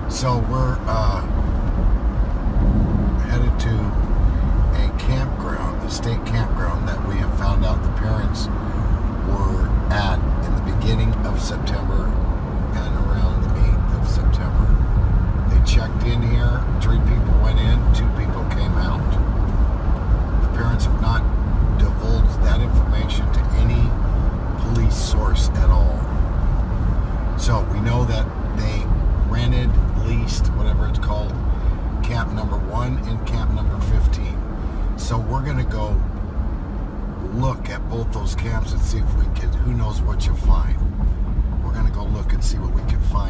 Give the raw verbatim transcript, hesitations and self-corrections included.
So we're uh, headed to a campground, a state campground that we have found out the parents were at in the beginning of September and around the eighth of September. They checked in here, three people went in, two people came out. The parents have not divulged that information to any police source at all. So we know that they rented, leased, whatever it's called, camp number one and camp number fifteen. So we're going to go look at both those camps and see if we can, who knows what you'll find. We're going to go look and see what we can find.